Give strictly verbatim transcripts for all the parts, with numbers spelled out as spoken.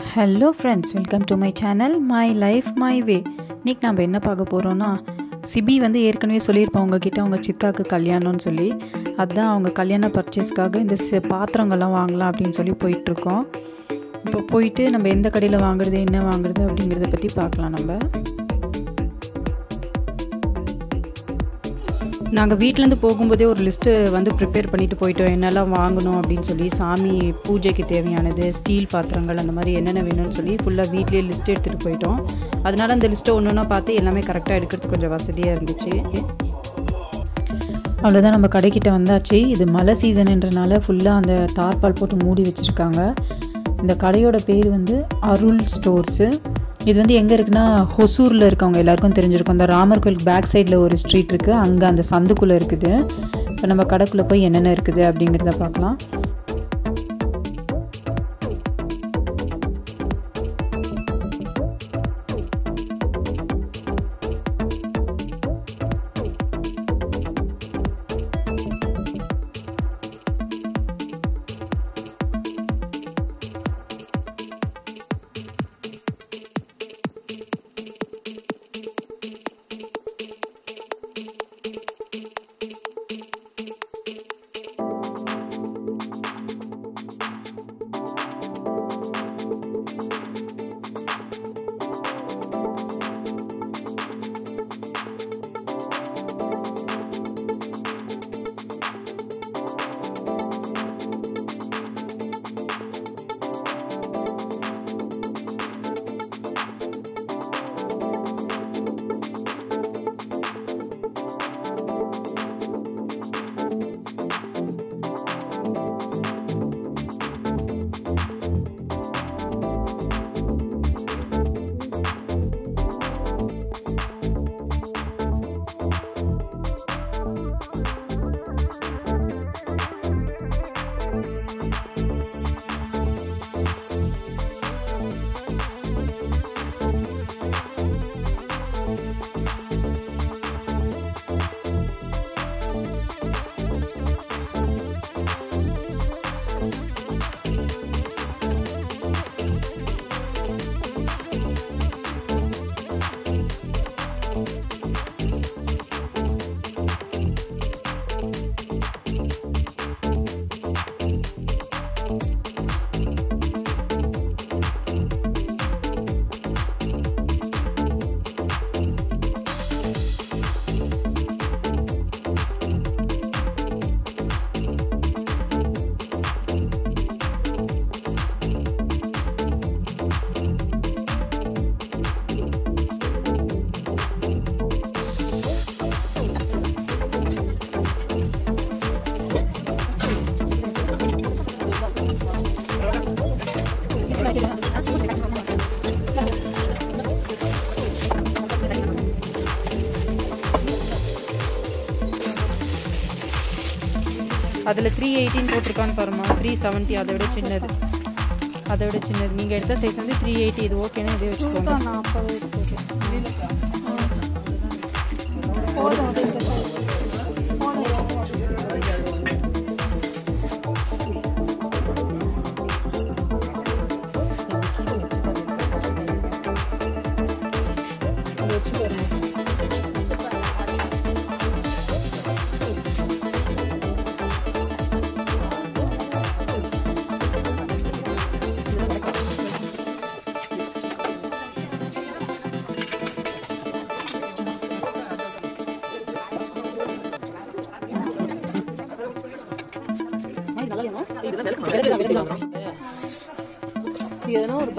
Hello friends, welcome to my channel my life my way. இன்றைக்கி நம்ம என்ன பார்க்க போகிறோன்னா, சிபி வந்து ஏற்கனவே சொல்லியிருப்போம் உங்ககிட்ட அவங்க சித்தாக்கு கல்யாணம்னு சொல்லி. அதுதான் அவங்க கல்யாண பர்ச்சேஸ்க்காக இந்த பாத்திரங்கள்லாம் வாங்கலாம் அப்படின்னு சொல்லி போயிட்டுருக்கோம். இப்போ போயிட்டு நம்ம எந்த கடையில் வாங்குறது, என்ன வாங்குறது அப்படிங்கிறத பற்றி பார்க்கலாம். நம்ம நாங்கள் வீட்டிலேருந்து போகும்போதே ஒரு லிஸ்ட்டு வந்து ப்ரிப்பேர் பண்ணிவிட்டு போயிட்டோம், என்னெல்லாம் வாங்கணும் அப்படின்னு சொல்லி. சாமி பூஜைக்கு தேவையானது, ஸ்டீல் பாத்திரங்கள், அந்த மாதிரி என்னென்ன வேணும்னு சொல்லி ஃபுல்லாக வீட்லேயே லிஸ்ட்டு எடுத்துகிட்டு போயிட்டோம். அதனால் அந்த லிஸ்ட்டை ஒன்று ஒன்றா பார்த்து எல்லாமே கரெக்டாக எடுக்கிறதுக்கு கொஞ்சம் வசதியாக இருந்துச்சு. அவ்வளோதான், நம்ம கடைக்கிட்ட வந்தாச்சு. இது மழை சீசனுன்றனால ஃபுல்லாக அந்த தார்பால் போட்டு மூடி வச்சுருக்காங்க. இந்த கடையோட பேர் வந்து அருள் ஸ்டோர்ஸு. இது வந்து எங்கே இருக்குன்னா, ஹொசூரில் இருக்கவங்க எல்லாருக்கும் தெரிஞ்சிருக்கும். அந்த ராமர் கோயிலுக்கு பேக் சைடில் ஒரு ஸ்ட்ரீட் இருக்குது, அங்கே அந்த சந்துக்குள்ளே இருக்குது. இப்போ நம்ம கடைக்குள்ளே போய் என்னென்ன இருக்குது அப்படிங்கிறத பார்க்கலாம். அதில் த்ரீ எயிட்டின் போட்டிருக்கான்னு பாருமா, த்ரீ செவன்ட்டி அதை விட சின்னது, அதை விட சின்னது. நீங்கள் எடுத்த சைஸ் வந்து த்ரீ எயிட்டி. இது ஓகேன்னா இதே வச்சுக்கோங்க. நான் அப்போவே எடுத்துருக்கேன். எதனா ஒரு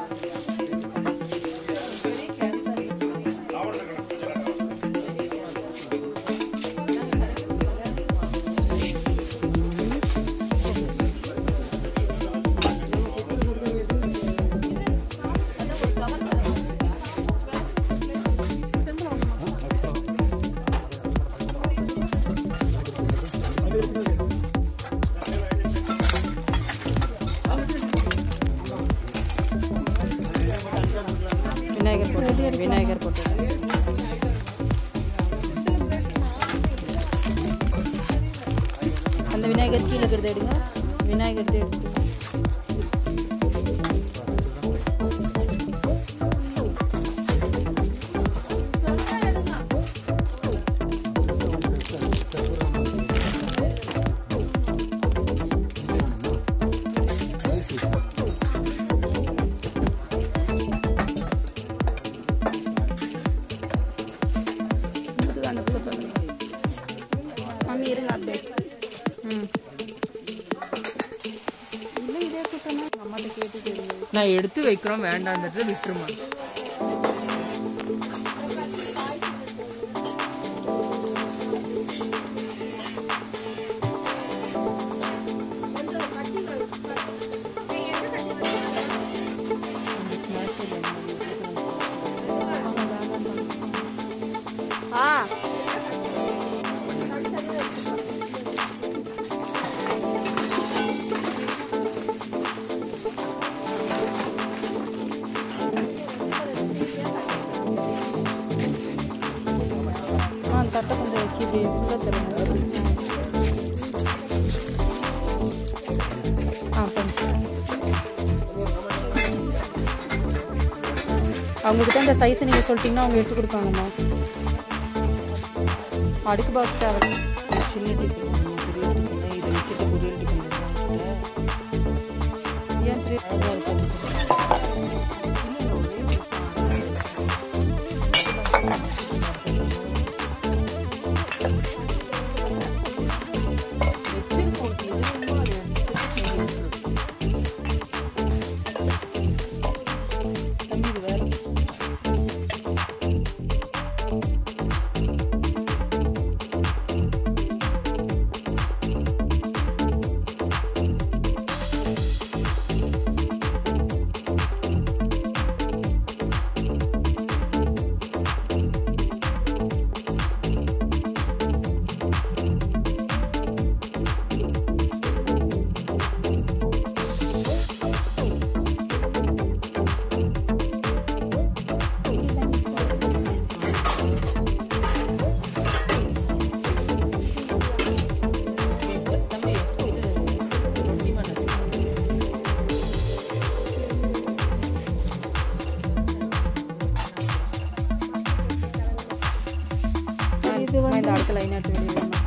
விநாயகர் போட்டு விநாயகர் போட்டு அந்த விநாயகர் கீழே இருக்கிறத எடுங்க. விநாயகர் எடுத்து நான் எடுத்து வைக்கிறோம் வேண்டான்றதை விட்டுருமா. தட்டை கொஞ்சம் வைக்கி இப்படி ஃபுல்லாக தருங்க. ஆ பண்ணு. அவங்கக்கிட்ட அந்த சைஸை நீங்கள் சொல்லிட்டீங்கன்னா அவங்க எடுத்து கொடுப்பாங்கம்மா. அடுக்கு பாக்ஸ் தேவை. சின்ன டிஃபன் இதை வச்சுட்டு பொரியல் டிஃபன் ஏன் த்ரீ இது வந்து இந்த அடுத்த லைன் எடுத்து வெளியே வரணும்.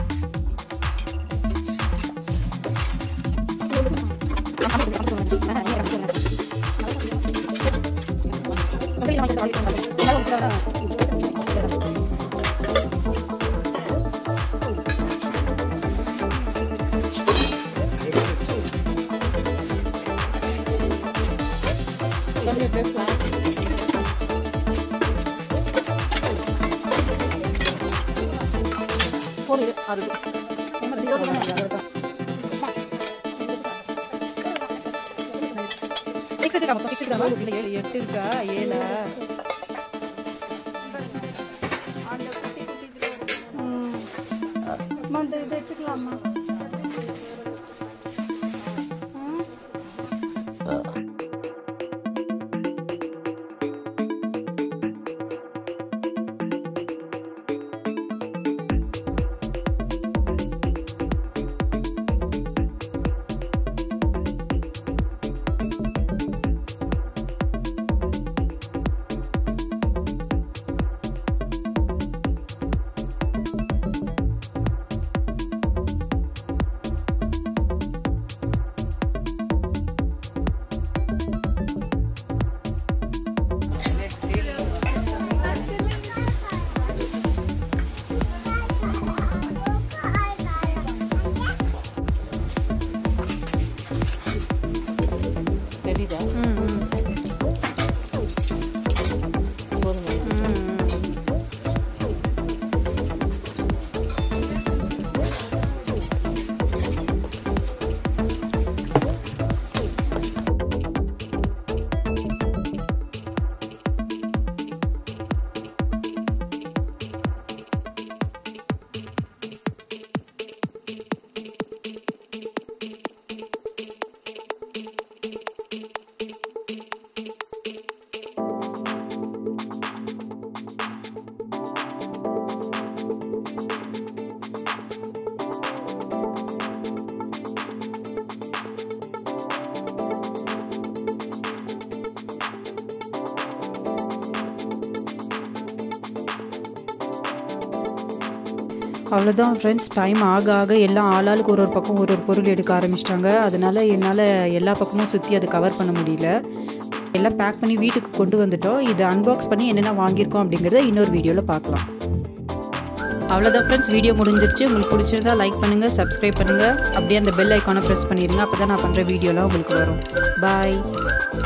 எட்டு இருக்கா ஏழு இது எடுத்துக்கலாமா? அவ்வளோதான் ஃப்ரெண்ட்ஸ். டைம் ஆக ஆக எல்லாம் ஆளாளுக்கு ஒரு ஒரு பக்கம் ஒரு ஒரு பொருள் எடுக்க ஆரம்பிச்சிட்டாங்க. அதனால் என்னால் எல்லா பக்கமும் சுற்றி அதை கவர் பண்ண முடியல. எல்லாம் பேக் பண்ணி வீட்டுக்கு கொண்டு வந்துட்டோம். இதை அன்பாக்ஸ் பண்ணி என்னென்ன வாங்கியிருக்கோம் அப்படிங்கிறத இன்னொரு வீடியோவில் பார்க்கலாம். அவ்வளோதான் ஃப்ரெண்ட்ஸ், வீடியோ முடிஞ்சிருச்சு. உங்களுக்கு பிடிச்சிருந்தா லைக் பண்ணுங்கள், சப்ஸ்கிரைப் பண்ணுங்கள், அப்படியே அந்த பெல் ஐக்கானை ப்ரெஸ் பண்ணிடுங்க. அப்போ தான் நான் பண்ணுற வீடியோலாம் உங்களுக்கு வரும். பாய்.